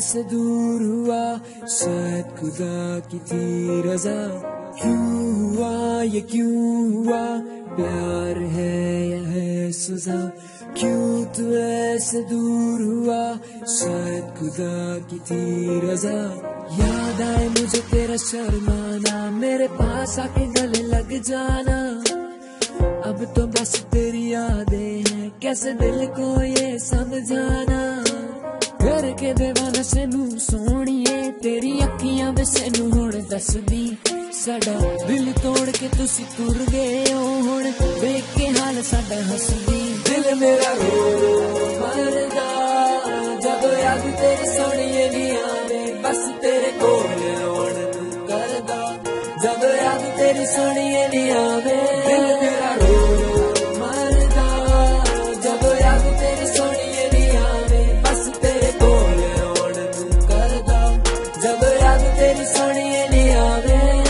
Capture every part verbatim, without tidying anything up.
ऐसे दूर हुआ, शायद खुदा की थी रजा। क्यों हुआ ये क्यों हुआ, प्यार है या है सजा। क्यों तू ऐसे दूर हुआ, शायद खुदा की थी रजा। याद आए मुझे तेरा शर्माना, मेरे पास आके गले लग जाना। अब तो बस तेरी यादें हैं, कैसे दिल को ये समझाना। करके देवाना सेनू सोनिए, तेरी अखियां में सेनू हुण दसदी। साडा दिल तोड़ के तुसी तुर गए हो, हुण देख के हाल साडा हसदी। दिल मेरा रो रो मरदा, जब याद तेरी सोनिए नी आवे, बस तेरे कोल रोण नू करदा। जब याद तेरी सोनिए नी आवे, दिल मेरा रो रो मरदा, जब याद तेरी सोनिए नी आवे, बस तेरे कोल रोण नू करदा। जब याद तेरी सोनिए नी आवे,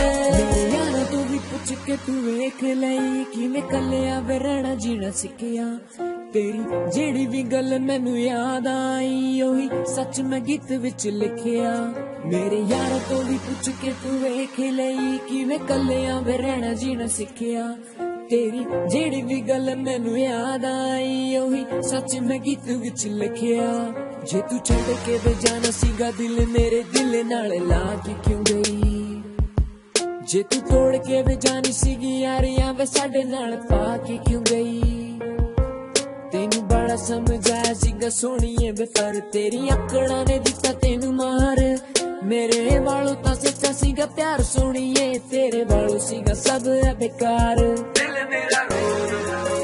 के तू वेख लई कि मैं कलिया वे रहना जीना सिखिया। तेरी जेड़ी भी गल मैनू याद आई, ओही सच मैं गीत विच लिखिया। मेरे यार तो भी पूछ के तू वेख लई कि मैं कलिया वे रहना जीना सिखिया। तेरी जेड़ी भी गल मैनू याद आई, ओही सच मैं गीत विच लिखिया। जे तू छड़ के वे जाना सीगा दिल मेरे, दिल नाल ला के क्यों गई। जे तू तोड़ के वे जानी सीगी यारियां, वे साडे नाल पाके क्यों गई। तेनू बड़ा समझाया सीगा सोनिए वे, पर तेरी अकड़ा ने दिता तेनू मार। मेरे वालों ता सच्चा सीगा प्यार सोनिए, तेरे वालों सीगा सब है बेकार। दिल मेरा रो रो